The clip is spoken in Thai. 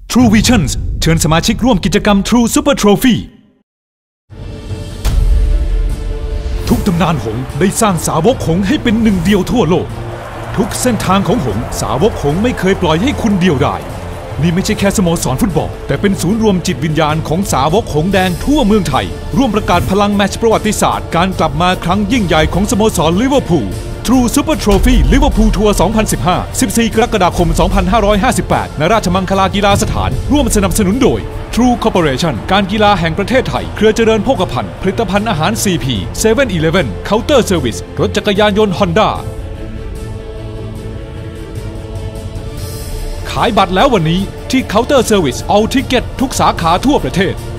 True Visions เชิญสมาชิกร่วมกิจกรรม True Super Trophy ทุกตำนานหงส์ได้สร้างสาวกหงส์ให้เป็นหนึ่งเดียวทั่วโลกทุกเส้นทางของหงส์สาวกหงส์ไม่เคยปล่อยให้คุณเดียวดายนี่ไม่ใช่แค่สโมสรฟุตบอลแต่เป็นศูนย์รวมจิตวิญญาณของสาวกหงส์แดงทั่วเมืองไทยร่วมประกาศพลังแมตช์ประวัติศาสตร์การกลับมาครั้งยิ่งใหญ่ของสโมสรลิเวอร์พูล True Super Trophy ลิเวอร์พูลทัวร์ 2015 14 กรกฎาคม 2558 ณ ราชมังคลากีฬาสถานร่วมสนับสนุนโดย True Corporation การกีฬาแห่งประเทศไทยเครือเจริญโภคภัณฑ์ผลิตภัณฑ์อาหาร CP 7-Eleven Counter Service รถจักรยานยนต์ Honda ขายบัตรแล้ววันนี้ที่ Counter Service All Ticket ทุกสาขาทั่วประเทศ